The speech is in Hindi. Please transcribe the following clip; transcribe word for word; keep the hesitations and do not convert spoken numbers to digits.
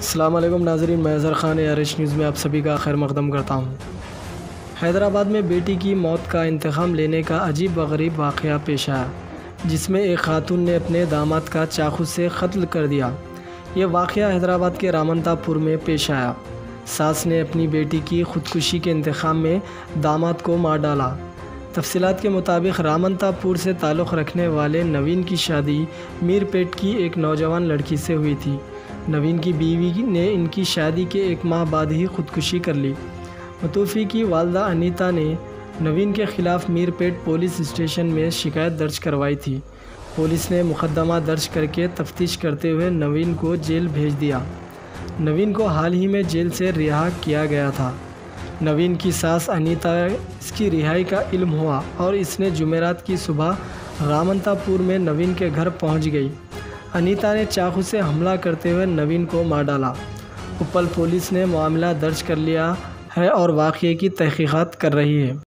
अस्सलाम वालेकुम नाज़रीन, मैं अज़हर ख़ान आरिश न्यूज़ में आप सभी का खैर मक़दम करता हूँ। हैदराबाद में बेटी की मौत का इंतकाम लेने का अजीब व गरीब वाक़या पेश आया, जिसमें एक खातून ने अपने दामाद का चाकू से कत्ल कर दिया। ये वाक़या हैदराबाद के रामनतापुर में पेश आया। सास ने अपनी बेटी की ख़ुदकुशी के इंतकाम में दामाद को मार डाला। तफसीलात के मुताबिक रामनतापुर से ताल्लुक़ रखने वाले नवीन की शादी मीरपेट की एक नौजवान लड़की से हुई थी। नवीन की बीवी ने इनकी शादी के एक माह बाद ही ख़ुदकुशी कर ली। मतूफ़ी की वालदा अनीता ने नवीन के ख़िलाफ़ मीरपेट पुलिस स्टेशन में शिकायत दर्ज करवाई थी। पुलिस ने मुकदमा दर्ज करके तफ्तीश करते हुए नवीन को जेल भेज दिया। नवीन को हाल ही में जेल से रिहा किया गया था। नवीन की सास अनीता इसकी रिहाई का इल्म हुआ और इसने जुमेरात की सुबह रामनतापुर में नवीन के घर पहुंच गई। अनीता ने चाकू से हमला करते हुए नवीन को मार डाला। उपल पुलिस ने मामला दर्ज कर लिया है और वाक़ये की तहक़ीक़ात कर रही है।